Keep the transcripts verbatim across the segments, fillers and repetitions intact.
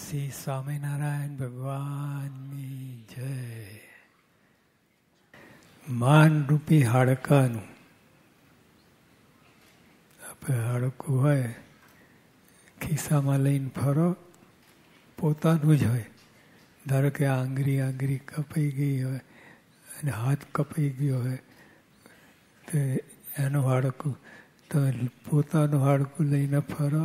શ્રી સ્વામિનારાયણ ભગવાનની જય. માનરૂપી હાડકાનું આપણે હાડકું હોય ખિસ્સામાં લઈને ફરો, પોતાનું જ હોય. ધારો કે આંગળી આંગળી કપાઈ ગઈ હોય અને હાથ કપાઈ ગયો હોય તો એનું હાડકું, તો પોતાનું હાડકું લઈને ફરો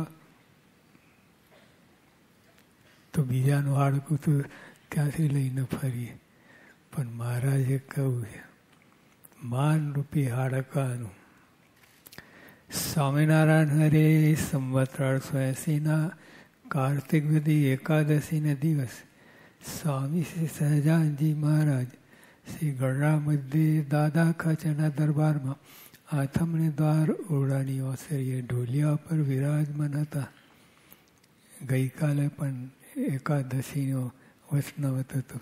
તો બીજાનું હાડકું તો ક્યાંથી લઈને ફરીએ. પણ મહારાજે કહ્યું છે માનરૂપી હાડકાનું. સ્વામિનારાયણ હરે સંવત ત્રણસો એંસીના કાર્તિક બધી એકાદશીના દિવસ સ્વામી શ્રી સહજાનજી મહારાજ શ્રી ગઢડા મધ્યે દાદા ખાચરના દરબારમાં આથમણે દ્વાર ઓરડાની ઓસરીએ ઢોલિયા પર વિરાજમાન હતા. ગઈકાલે પણ એકાદશીનો વૈષ્ણવત હતો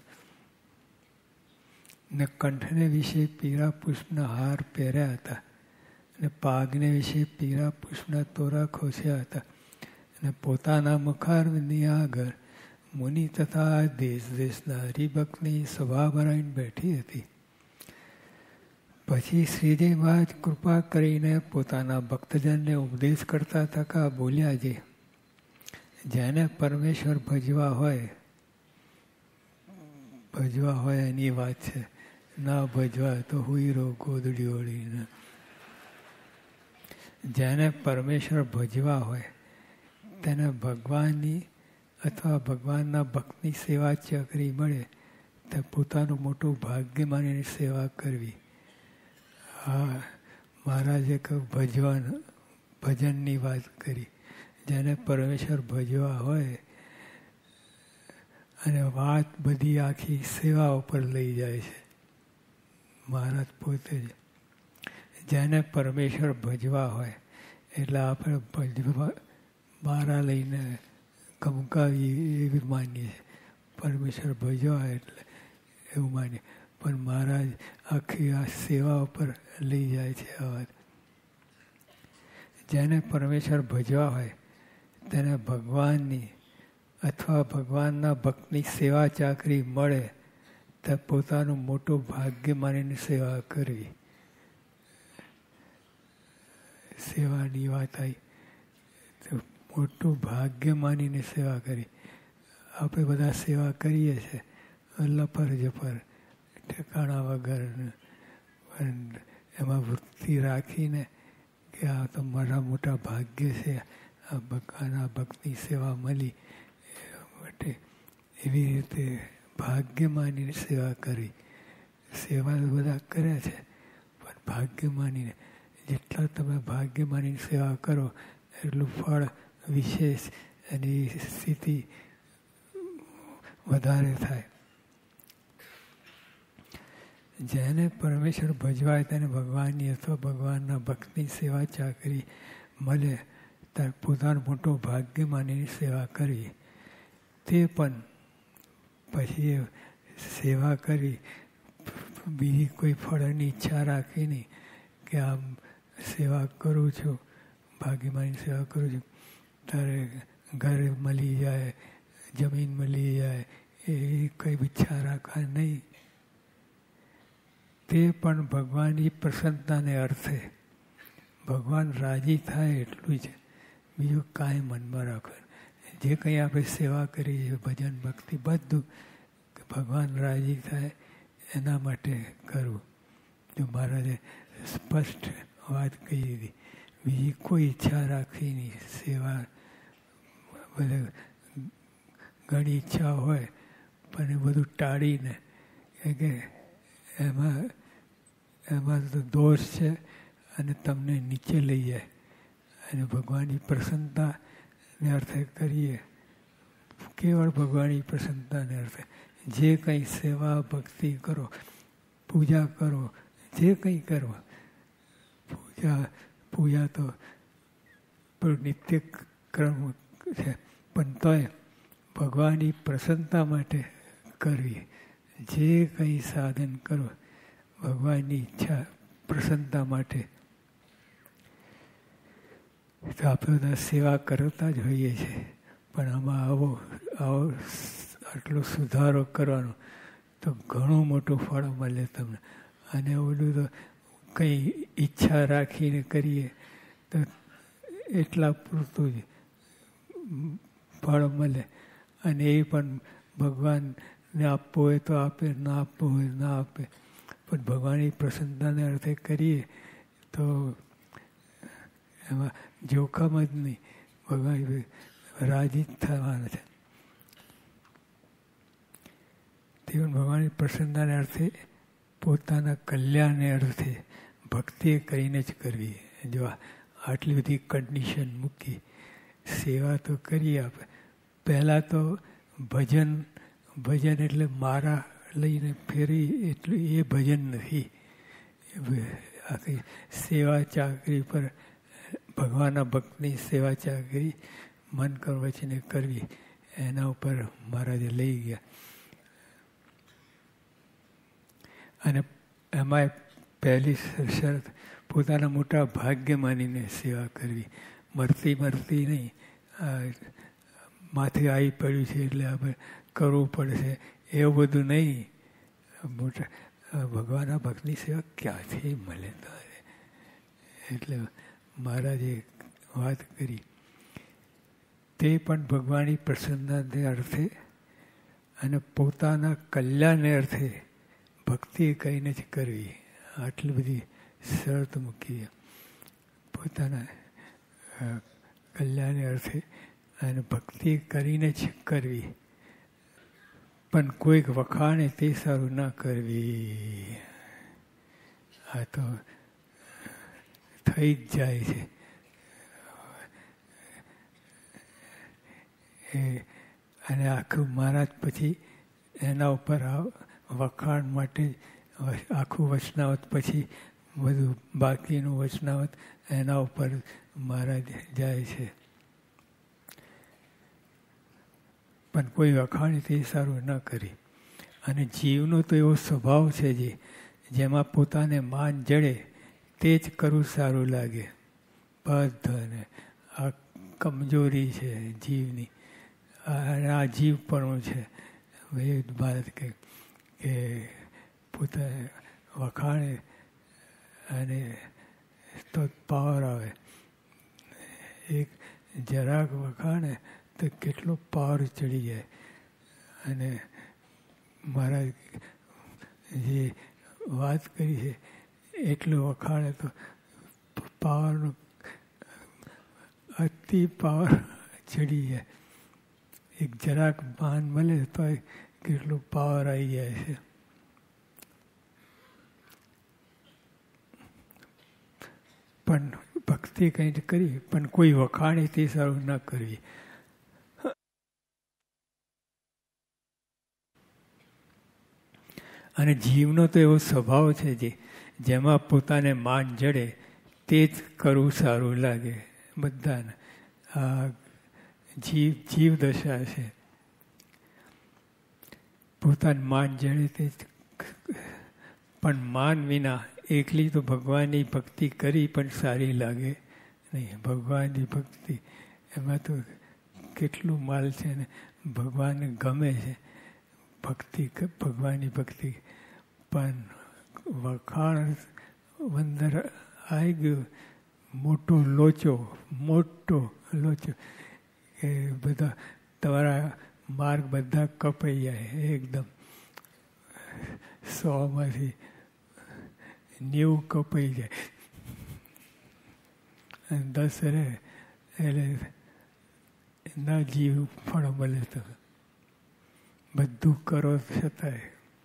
ને કંઠને વિશે પીળા પુષ્પના હાર પહેર્યા હતા અને પાગને વિશે પીળા પુષ્પના તોરા ખોસ્યા હતા અને પોતાના મુખારવિંદની આગળ મુનિ તથા દેશ દેશના હરિભક્તની સભા ભરાઈને બેઠી હતી. પછી શ્રીજી મહારાજ કૃપા કરીને પોતાના ભક્તજનને ઉપદેશ કરતા થકા બોલ્યા છે, જેને પરમેશ્વર ભજવા હોય ભજવા હોય એની વાત છે, ના ભજવા તો હુઈ રહો ગોદડી ઓળીને. જેને પરમેશ્વર ભજવા હોય તેને ભગવાનની અથવા ભગવાનના ભક્તની સેવા ચકરી મળે તો પોતાનું મોટું ભાગ્ય માનીને સેવા કરવી. હા, મહારાજે કહ્યું ભજવાન ભજનની વાત કરી. જેને પરમેશ્વર ભજવા હોય અને વાત બધી આખી સેવા ઉપર લઈ જાય છે. મહારાજ પોતે જ જેને પરમેશ્વર ભજવા હોય એટલે આપણે ભજવા મારા લઈને ગમકાવી એવી માનીએ. પરમેશ્વર ભજવા એટલે એવું માનીએ. પણ મહારાજ આખી આ સેવા ઉપર લઈ જાય છે આ વાત. જેને પરમેશ્વર ભજવા હોય તેને ભગવાનની અથવા ભગવાનના ભક્તની સેવા ચાકરી મળે તો પોતાનું મોટું ભાગ્ય માનીને સેવા કરવી. સેવાની વાત આવી તો મોટું ભાગ્ય માનીને સેવા કરી. આપણે બધા સેવા કરીએ છીએ લપર જપર ઠેકાણા વગર, એમાં વૃત્તિ રાખીને કે આ તો મારા મોટા ભાગ્ય છે, આ ભગવાનના ભક્તની સેવા મળી માટે એવી રીતે ભાગ્ય માનીને સેવા કરી. સેવા બધા કરે છે પણ ભાગ્ય માનીને. જેટલા તમે ભાગ્ય માનીને સેવા કરો એટલું ફળ વિશેષ એની સ્થિતિ વધારે થાય. જેને પરમેશ્વર ભજવાય તેને ભગવાનની અથવા ભગવાનના ભક્તની સેવા ચાકરી મળે ત્યારે પોતાનું મોટું ભાગ્ય માનીને સેવા કરવી. તે પણ પછી સેવા કરી બીજી કોઈ ફળની ઈચ્છા રાખી નહીં કે આમ સેવા કરું છું, ભાગ્ય માનીને સેવા કરું છું ત્યારે ઘર મળી જાય, જમીન મળી જાય એવી કંઈ ઈચ્છા રાખવા નહીં. તે પણ ભગવાનની પ્રસન્નતાને અર્થે ભગવાન રાજી થાય એટલું જ, બીજું કાંઈ મનમાં રાખવાનું. જે કંઈ આપણે સેવા કરીએ ભજન ભક્તિ બધું ભગવાન રાજી થાય એના માટે કરવું. જો મહારાજે સ્પષ્ટ વાત કહી દીધી, બીજી કોઈ ઈચ્છા રાખવી નહીં. સેવા બધે ઘણી ઈચ્છા હોય પણ એ બધું ટાળીને કે એમાં એમાં તો દોષ છે અને તમને નીચે લઈ જાય. અને ભગવાનની પ્રસન્નતાને અર્થે કરીએ, કેવળ ભગવાનની પ્રસન્નતાને અર્થે જે કંઈ સેવા ભક્તિ કરો, પૂજા કરો, જે કંઈ કરો, પૂજા પૂજા તો નિત્ય ક્રમ છે પણ તોય ભગવાનની પ્રસન્નતા માટે કરવી. જે કંઈ સાધન કરો ભગવાનની ઈચ્છા પ્રસન્નતા માટે. તો આપણે બધા સેવા કરતા જ હોઈએ છીએ પણ આમાં આવો આવો આટલો સુધારો કરવાનો તો ઘણું મોટું ફળ મળે તમને. અને ઓલું તો કંઈ ઈચ્છા રાખીને કરીએ તો એટલા પૂરતું જ ફળ મળે. અને એ પણ ભગવાનને આપવું હોય તો આપે, ના આપવું હોય ના આપે. પણ ભગવાનની પ્રસન્નતાને અર્થે કરીએ તો એમાં જોખમ જ નહીં, ભગવાન રાજી જ થવાના છે. તે પણ ભગવાનની પ્રસન્નતાને અર્થે, પોતાના કલ્યાણને અર્થે ભક્તિ કરીને જ કરવી. જો આટલી બધી કન્ડિશન મૂકી, સેવા તો કરી આપે. પહેલાં તો ભજન ભજન એટલે મારા લઈને ફેરી એટલું એ ભજન નથી. આખી સેવા ચાકરી પર ભગવાનના ભક્તની સેવા ચાકરી મન કર વચને કરવી, એના ઉપર મહારાજે લઈ ગયા. અને એમાં પહેલી શરત પોતાના મોટા ભાગ્ય માનીને સેવા કરવી. મરતી મરતી નહીં, માથે આવી પડ્યું છે એટલે આપણે કરવું પડશે એવું બધું નહીં. મોટા ભગવાનના ભક્તની સેવા ક્યાંથી મળે તારે? એટલે મહારાજે વાત કરી તે પણ ભગવાનની પ્રસન્નતાને અર્થે અને પોતાના કલ્યાણને અર્થે ભક્તિ કરીને જ કરવી. આટલી બધી શરત મૂકી. પોતાના કલ્યાણને અર્થે અને ભક્તિ કરીને જ કરવી. પણ કોઈક વખાણે તે સારું ના કરવી. આ તો થઈ જ જાય છે. એ અને આખું મહારાજ પછી એના ઉપર વખાણ માટે આખું વચનાવત પછી બધું બાકીનું વચનાવત એના ઉપર મહારાજ જાય છે. પણ કોઈ વખાણ તે સારું ન કરી. અને જીવનો તો એવો સ્વભાવ છે જે જેમાં પોતાને માન જડે તે જ કરવું સારું લાગે. બધાને આ કમજોરી છે જીવની, આ જીવપણું છે. એ ભારત કે કે પોતાને વખાણે અને તો પાવર આવે. એક જરાક વખાણે તો કેટલો પાવર ચડી જાય. અને મહારાજ જે વાત કરી છે એટલું વખાણે તો પાવરનો અતિ પાવર ચડી જાય. એક જરાક માન મળે તો કેટલું પાવર આવી જાય છે. પણ ભક્તિ કંઈ કરી પણ કોઈ વખાણે તે સારું ન કરવી. અને જીવનો તો એવો સ્વભાવ છે જે જેમાં પોતાને માન જડે તે જ કરવું સારું લાગે. બધાને આ જીવ જીવ દશા છે. પોતાનું માન જડે તે જ. પણ માન વિના એકલી તો ભગવાનની ભક્તિ કરી પણ સારી લાગે નહીં. ભગવાનની ભક્તિ એમાં તો કેટલું માલ છે ને ભગવાનને ગમે છે ભક્તિ, ભગવાનની ભક્તિ. પણ વખાણ અંદર આવી ગયું, મોટો લોચો મોટો લોચો કે બધા તમારા માર્ગ બધા કપાઈ જાય એકદમ. સોમાંથી નેવું કપાઈ જાય અને દસ રહે એટલે ના જીવ ફળ મળે. તો બધું કરો છતાંય.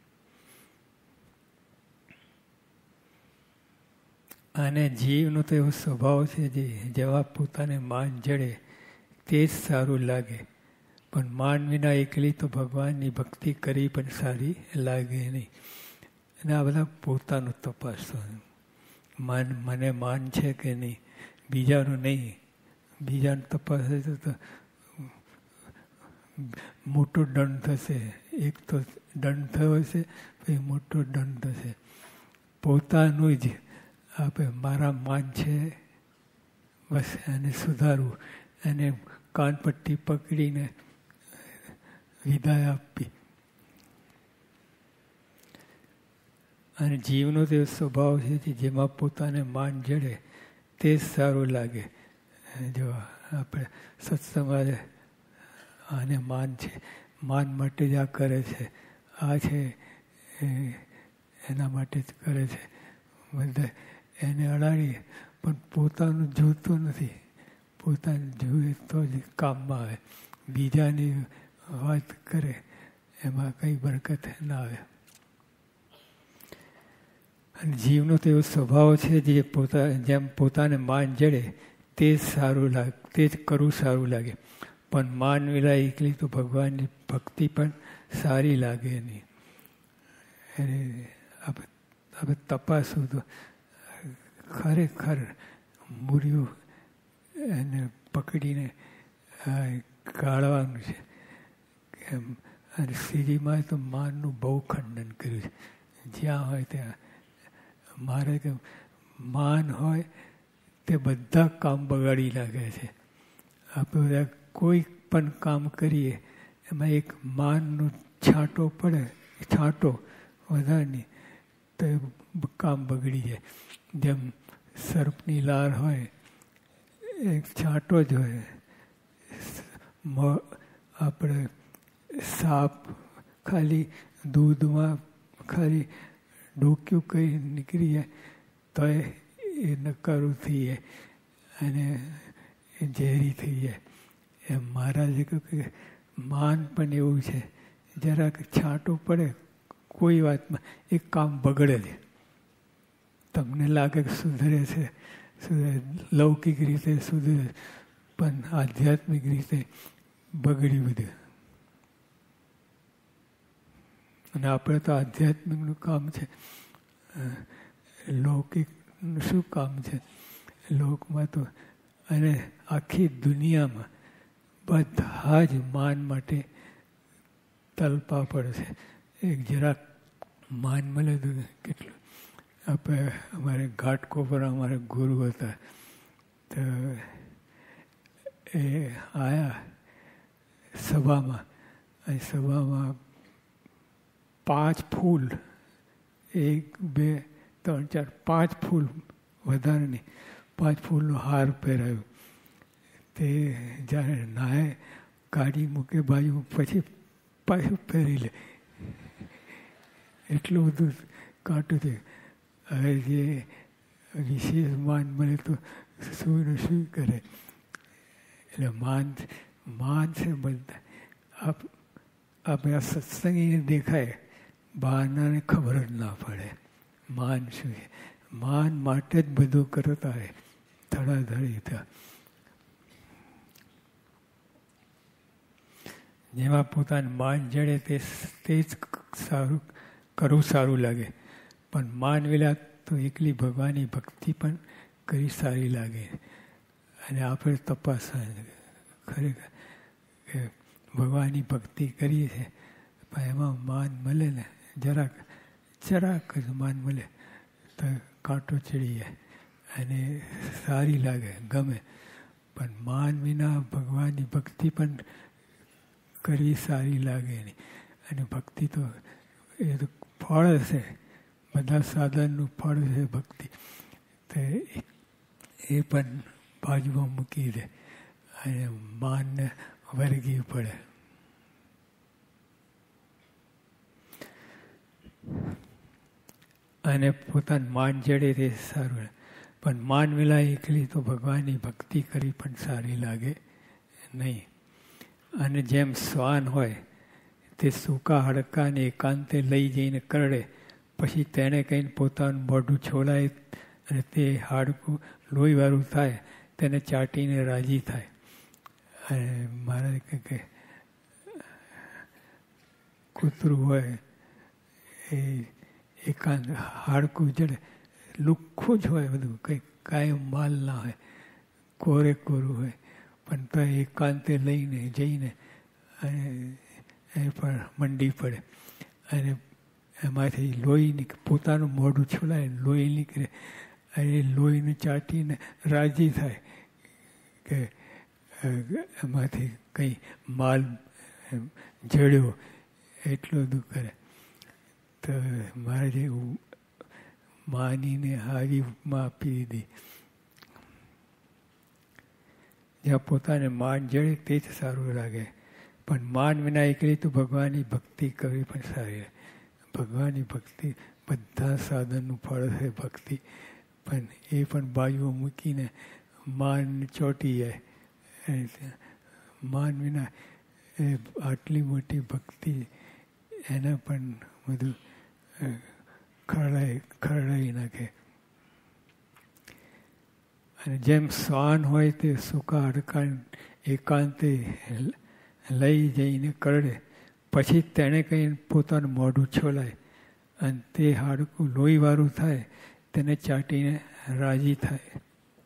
અને જીવનો તો એવો સ્વભાવ છે જે જેવા પોતાને માન જડે તે જ સારું લાગે. પણ માન વિના એકલી તો ભગવાનની ભક્તિ કરી પણ સારી લાગે નહીં. અને આ બધા પોતાનું તપાસવાનું. માન મને માન છે કે નહીં, બીજાનું નહીં. બીજાનું તપાસ તો મોટો દંડ થશે. એક તો દંડ થયો છે પછી મોટો દંડ થશે. પોતાનું જ આપણે મારા માન છે બસ એને સુધારવું, એને કાનપટ્ટી પકડીને વિદાય આપી. અને જીવનો તે સ્વભાવ છે જેમાં પોતાને માન જડે તે જ સારું લાગે. જો આપણે સત્સંગ આને માન છે, માન માટે જ આ કરે છે, આ છે એના માટે જ કરે છે, બધા એને અડાડીએ પણ પોતાનું જોતું નથી. પોતાનું જુએ તો જ કામમાં આવે. બીજાની વાત કરે એમાં કંઈ બરકત ના આવે. અને જીવનો તો એવો સ્વભાવ છે જે પોતા જેમ પોતાને માન જડે તે જ સારું લાગે, તે જ કરવું સારું લાગે. પણ માન વિલા એકલી તો ભગવાનની ભક્તિ પણ સારી લાગે નહીં. એને આપણે આપણે તપાસવું તો ખરેખર મૂર્યું એને પકડીને ગાળવાનું છે. અને શ્રીજીમાં તો માનનું બહુ ખંડન કર્યું છે. જ્યાં હોય ત્યાં મારે કે માન હોય તે બધા કામ બગાડી નાખે છે. આપણે બધા કોઈ પણ કામ કરીએ એમાં એક માનનો છાંટો પડે, છાંટો વધારની તો એ કામ બગડી જાય. જેમ સર્પની લાર હોય એક છાંટો જ હોય. આપણે સાપ ખાલી દૂધમાં ખાલી ડોક્યું કંઈ નીકળી જાય તો એ નકારું થઈ જાય અને એ ઝેરી થઈ જાય. એમ મહારાજે કહ્યું કે માન પણ એવું છે, જરાક છાંટો પડે કોઈ વાતમાં એક કામ બગડે છે. તમને લાગે કે સુધરે છે, સુધરે લૌકિક રીતે સુધરે, પણ આધ્યાત્મિક રીતે બગડી બધું. અને આપણે તો આધ્યાત્મિકનું કામ છે, લૌકિકનું શું કામ છે? લોકમાં તો અને આખી દુનિયામાં બધા જ માન માટે તલપા પડે છે. એક જરાક માન મળે તો કેટલું. આપણે અમારે ઘાટકોપર અમારે ગુરુ હતા તો એ આવ્યા સભામાં, અને સભામાં પાંચ ફૂલ, એક બે ત્રણ ચાર પાંચ ફૂલ, વધારે નહીં, પાંચ ફૂલનો હાર પહેરાયો. તે જ્યારે નાહે કાઢી મૂકે બાજુ, પછી પાછું પહેરી લે. એટલું બધું કાઢું થયું. હવે જે વિશેષ માન મળે તો શું ને શું કરે. એટલે માન માન છે બધા. આપ આપણે આ સત્સંગીને દેખાય, બહારનાને ખબર જ ના પડે માન શું છે. માન માટે જ બધું કરતા હોય ધડાધડી ત્યાં. જેમાં પોતાનું માન જડે તે તે જ સારું કરવું સારું લાગે. પણ માન વિલા તો એકલી ભગવાનની ભક્તિ પણ કરી સારી લાગે. અને આપણે તપાસ ખરેખર કે ભગવાનની ભક્તિ કરીએ છીએ પણ એમાં માન મળે ને, જરાક જરાક જ માન મળે તો કાંટો ચડી જાય અને સારી લાગે, ગમે. પણ માન વિના ભગવાનની ભક્તિ પણ કરવી સારી લાગે નહીં. અને ભક્તિ તો એ તો ફળ છે, બધા સાધનનું ફળ છે ભક્તિ. તો એ પણ બાજુમાં મૂકી દે અને માનને વર્ગી પડે. અને પોતાનું માન જડે તે સારું. પણ માન વિલા એકલી તો ભગવાનની ભક્તિ કરી પણ સારી લાગે નહીં. અને જેમ શ્વાન હોય તે સૂકા હાડકાને એકાંતે લઈ જઈને કરડે, પછી તેણે કહીને પોતાનું મોઢું છોડાય અને તે હાડકું લોહીવાળું થાય, તેને ચાટીને રાજી થાય. અને મારે કે કૂતરું હોય એ એકાંત હાડકું જડે, લુખ્ખું જ હોય બધું, કંઈ કાયમ માલ ના હોય, કોરે કોરું હોય, પણ તો એકાંતે લઈને જઈને અને એ પણ મંડી પડે અને એમાંથી લોહી નીકળે, પોતાનું મોઢું છોડાય લોહી નીકળે અને લોહીને ચાટીને રાજી થાય કે એમાંથી કંઈ માલ જડ્યો એટલું બધું કરે. તો મારે જે માનીને હારી ઉપમા આપી દીધી. જ્યાં પોતાને માન જડે તે જ સારું લાગે, પણ માન વિના એકલી તો ભગવાનની ભક્તિ કરવી પણ સારી. ભગવાનની ભક્તિ બધા સાધનનું ફળ છે ભક્તિ, પણ એ પણ બાજુઓ મૂકીને માન ચોંટી જાય. માન વિના એ આટલી મોટી ભક્તિ એને પણ બધું ખરડાઈ ખરડાઈ નાખે. અને જેમ શ્વાન હોય તે સૂકા હાડકાં એકાંતે લઈ જઈને કરડે, પછી તેણે કંઈ પોતાનું મોઢું છોલાય અને તે હાડકું લોહીવાળું થાય, તેને ચાટીને રાજી થાય.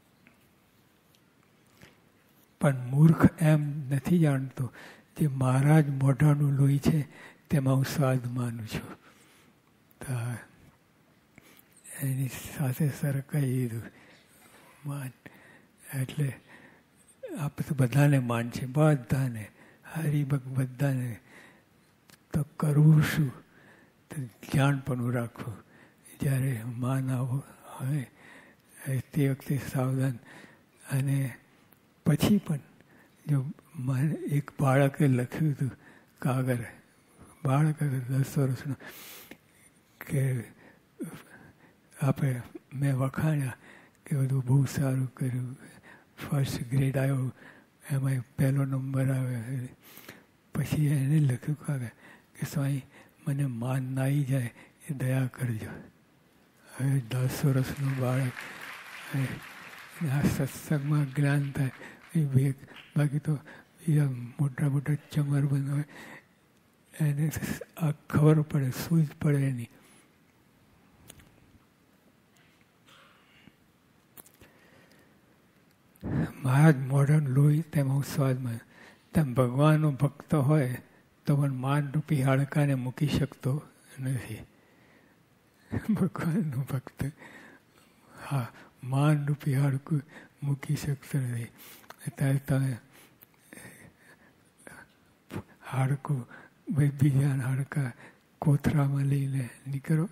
પણ મૂર્ખ એમ નથી જાણતો જે મારા જ મોઢાનું લોહી છે તેમાં હું સ્વાદ માનું છું. તો એની સાથે સરકાઈ દીધું માન. એટલે આપણે તો બધાને માન છે, બધાને હરિભક્ત બધાને. તો કરવું શું? તો જાણપણું રાખવું. જ્યારે માન આવો હોય તે વખતે સાવધાન. અને પછી પણ જો મને એક બાળકે લખ્યું હતું કાગળ, બાળક દસ વર્ષનું, કે આપણે મેં વખાણ્યા કે બધું બહુ સારું કર્યું, ફર્સ્ટ ગ્રેડ આવ્યો, એમાં પહેલો નંબર આવ્યો. પછી એને લખ્યું કાગળ કે સ્વામી મને માન ના આવી જાય એ દયા કરજો. હવે દસ વર્ષનું બાળક, આ સત્સંગમાં જ્ઞાન થાય એ વેગ. બાકી તો બીજા મોટા મોટા ચમરબંધ હોય એને આ ખબર પડે, સૂઝ પડે એની. મારા જ મોઢાનું લોહી તેમાં હું સ્વાદમાં. તેમ ભગવાનનો ભક્ત હોય તો પણ માનરૂપી હાડકાને મૂકી શકતો નથી. ભગવાનનો ભક્ત હા માનરૂપી હાડકું મૂકી શકતો નથી. ત્યારે તમે હાડકું બીજાના હાડકા કોથરામાં લઈને નીકળો,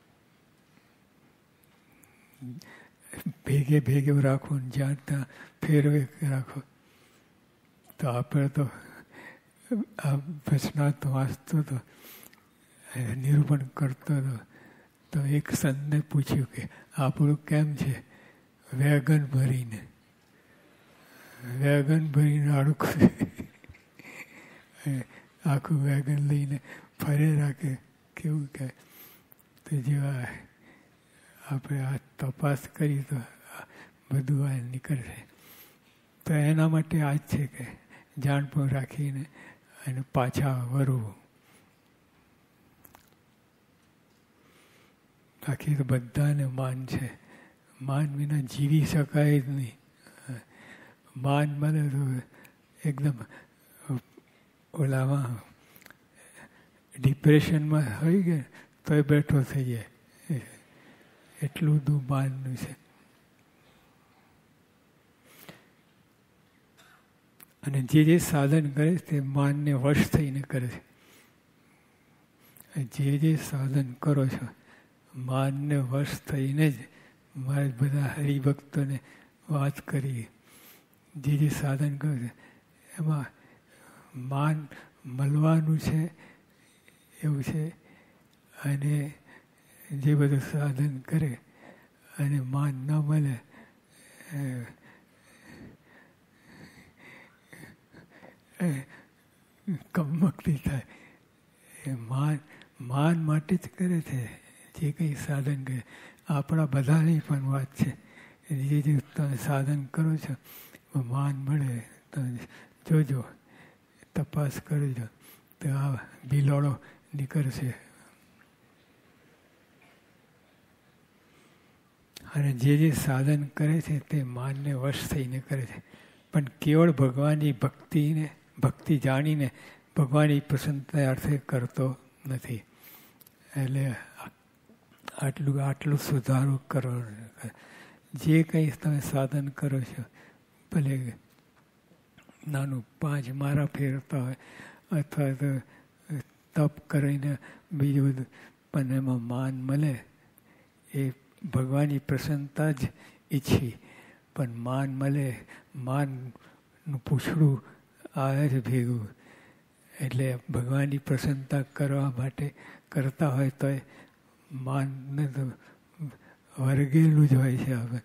ભેગે ભેગે રાખો ને જ્યાં ત્યાં ફેરવે રાખો. તો આપણે તો આ વચનાથ વાંચતો હતો, નિરૂપણ કરતો હતો, તો એક સંતને પૂછ્યું કે આપણું કેમ છે? વેગન ભરીને વેગન ભરીને હાડકું આખું વેગન લઈને ફરે રાખે. કેવું કે તો જેવા આપણે આ તપાસ કરી તો બધું આ નીકળશે. તો એના માટે આ જ છે કે જાણપણ રાખીને અને પાછા વરવું. બાકી તો બધાને માન છે. માન વિના જીવી શકાય જ નહીં. માન મળે તો એકદમ ઓલામાં ડિપ્રેશનમાં હોય ગયા તોય બેઠો થઈ જાય. એટલું બધું માનનું છે. અને જે જે સાધન કરે તે માનને વશ થઈને કરે છે. જે જે સાધન કરો છો માનને વશ થઈને જ. મારે બધા હરિભક્તોને વાત કરી, જે જે સાધન કરે છે એમાં માન મળવાનું છે એવું છે. અને જે બધું સાધન કરે અને માન ન મળે કમકતી થાય. એ માન માન માટે જ કરે છે જે કંઈ સાધન કરે. આપણા બધાની પણ વાત છે. જે જે તમે સાધન કરો છો માન મળે તો જોજો, તપાસ કરજો, તો આ બિલોડો નીકળશે. અને જે જે સાધન કરે છે તે માનને વશ થઈને કરે છે. પણ કેવળ ભગવાનની ભક્તિને ભક્તિ જાણીને ભગવાનની પ્રસન્નતા અર્થે કરતો નથી. એટલે આટલું આટલું સુધારો કરો. જે કંઈ તમે સાધન કરો છો ભલે નાનું પાંચ મારા ફેરતા હોય અથવા તો તપ કરીને બીજું બધું, પણ એમાં માન મળે એ ભગવાનની પ્રસન્નતા જ ઈચ્છી. પણ માન મળે, માનનું પૂછડું આવે છે ભેગું, એટલે ભગવાનની પ્રસન્નતા કરવા માટે કરતા હોય તો માનને તો વર્ગેલું જ હોય છે. હવે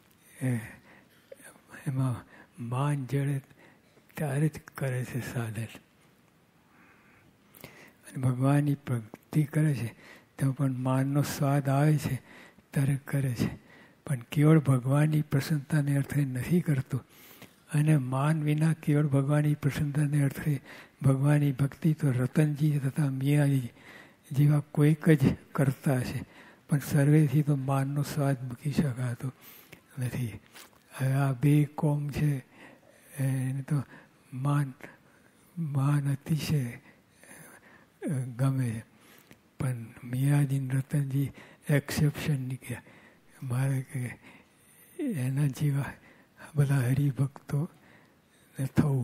એમાં માન જડે ત્યારે જ કરે છે સાધન. અને ભગવાનની ભક્તિ કરે છે તો પણ માનનો સ્વાદ આવે છે ત્યારે કરે છે, પણ કેવળ ભગવાનની પ્રસન્નતાને અર્થે નથી કરતો. અને માન વિના કેવળ ભગવાનની પ્રસન્નતાને અર્થે ભગવાનની ભક્તિ તો રતનજી તથા મિયાજી જેવા કોઈક જ કરતા હશે, પણ સર્વેથી તો માનનો સ્વાદ મૂકી શકાતો નથી. હવે આ બે કોમ છે એને તો માન માન અતિશય ગમે છે, પણ મિયાજી રતનજી એક્સેપ્શન નીકળ્યા. મારે કે એના જેવા બધા હરિભક્તો થવું.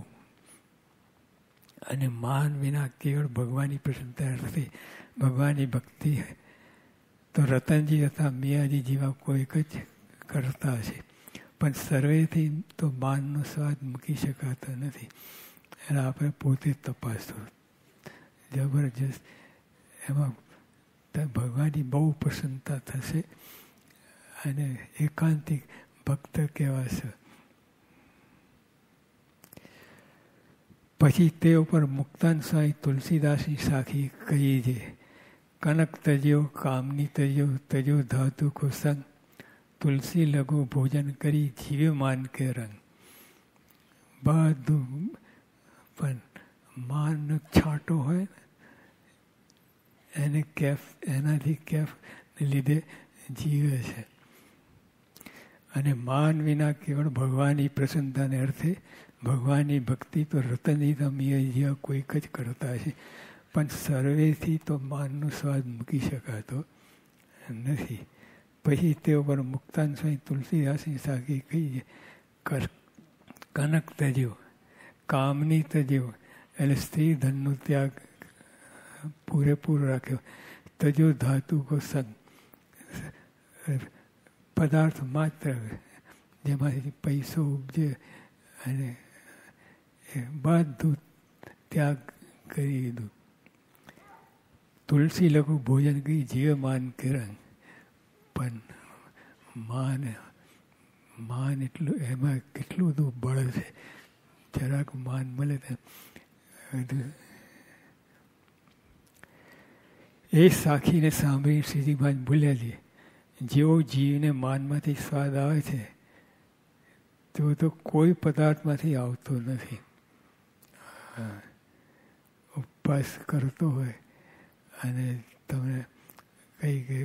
અને માન વિના કેવળ ભગવાનની પ્રસન્નતા અર્થે ભગવાનની ભક્તિ તો રતનજી તથા મિયાજી જેવા કોઈક જ કરતા હશે, પણ સર્વેથી તો માનનો સ્વાદ મૂકી શકાતો નથી. એટલે આપણે પોતે તપાસવું જબરજસ્ત. એમાં ભગવાનની બહુ પ્રસન્નતા થશે અને એકાંતિક ભક્ત કહેવાશે. પછી તે ઉપર મુક્તાન સ્વામી તુલસીદાસની સાખી કહી છે. કનક તજ્યો કામની તજ્યો તજો ધાતુ કો સંગ, તુલસી લઘુ ભોજન કરી જીવે માન કે રંગ. બધું પણ માન છાંટો હોય એને કેફ એનાથી કેફ લીધે જીવે છે. અને માન વિના કેવળ ભગવાનની પ્રસન્નતાને અર્થે ભગવાનની ભક્તિ તો રતનજી તમીએ જેવા કોઈક જ કરતા છે, પણ સર્વેથી તો માનનો સ્વાદ મૂકી શકાતો નથી. પછી તે ઉપર મુક્તાન સ્વામી તુલસીદાસની સાખી કહી છે. કર કનક તજ્યો કામની તજ્યો એટલે સ્ત્રી ધનનો ત્યાગ પૂરેપૂરો રાખ્યો. તજો ધાતુ કો સંગ પદાર્થ માત્ર જેમાંથી પૈસો ઉપજે અને એ બધું ત્યાગ કરી દીધું. તુલસી લઘુ ભોજન કરી જીવ માન કિરણ. પણ માન માન એટલું એમાં કેટલું બધું બળ છે. જરાક માન મળે તો બધું. એ સાખીને સાંભળી શ્રીજીભાઈ બોલ્યા છે, જેવો જીવને માનમાંથી સ્વાદ આવે છે તેવો તો કોઈ પદાર્થમાંથી આવતો નથી. ઉપવાસ કરતો હોય અને તમે કંઈ કે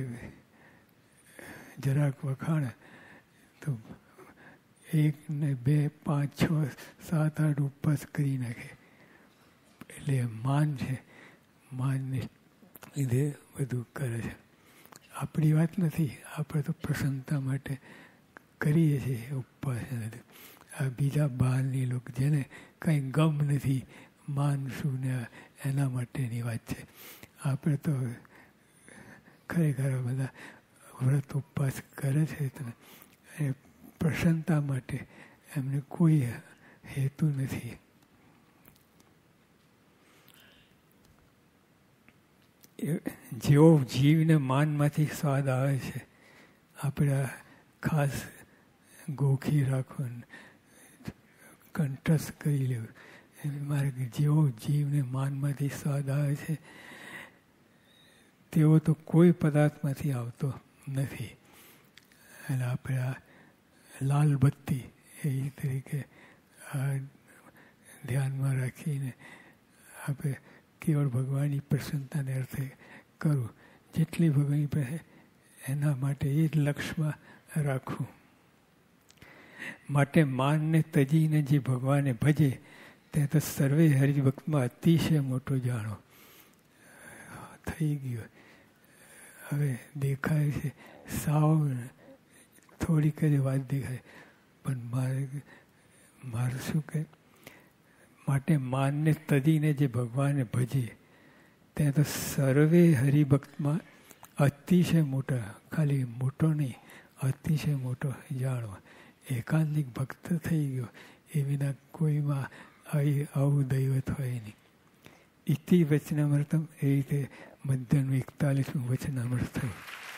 જરાક વખાણે તો એક ને બે પાંચ છ સાત આઠ ઉપવાસ કરી નાખે. એટલે માન છે, માનને લીધે બધું કરે છે. આપણી વાત નથી, આપણે તો પ્રસન્નતા માટે કરીએ છીએ ઉપવાસ. આ બીજા બહારની લોકો જેને કંઈ ગમ નથી માન શું ને એના માટેની વાત છે. આપણે તો ખરેખર બધા વ્રત ઉપવાસ કરે છે એ પ્રસન્નતા માટે, એમને કોઈ હેતુ નથી. જેવો જીવને માનમાંથી સ્વાદ આવે છે, આપણે ખાસ ગોખી રાખો, કંઠસ્થ કરી લેવું. મારે જેવો જીવને માનમાંથી સ્વાદ આવે છે તેવો તો કોઈ પદાર્થમાંથી આવતો નથી. એટલે આપણે આ લાલ બત્તી એ તરીકે આ ધ્યાનમાં રાખીને આપણે કેવળ ભગવાનની પ્રસન્નતાને અર્થે કરું. જેટલી ભગવાનની પાસે એના માટે એ જ લક્ષ્યમાં રાખવું. માટે માનને તજીને જે ભગવાને ભજે તે તો સર્વે હરિભક્તમાં અતિશય મોટો જાણો. થઈ ગયો હવે દેખાય છે સાવ થોડીક જ વાત દેખાય, પણ મારે મારે શું કહે માટે માનને તજીને જે ભગવાનને ભજે ત્યાં તો સર્વે હરિભક્તમાં અતિશય મોટો, ખાલી મોટો નહીં, અતિશય મોટો જાણવો. એકાંતિક ભક્ત થઈ ગયો એ વિના કોઈમાં આવું દૈવત હોય નહીં. ઇતિ વચનામૃતમ, એ રીતે મધ્યનું એકતાલીસમું વચનામૃત થયું.